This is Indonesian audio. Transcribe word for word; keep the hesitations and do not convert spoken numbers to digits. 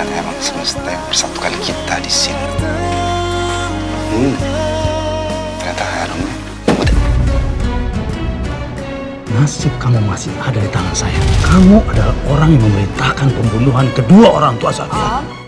Tuhan emang semesta yang persatukan kita di sini. Hmm, ternyata Hanum. Nasib kamu masih ada di tangan saya. Kamu adalah orang yang memerintahkan pembunuhan kedua orang tua saya.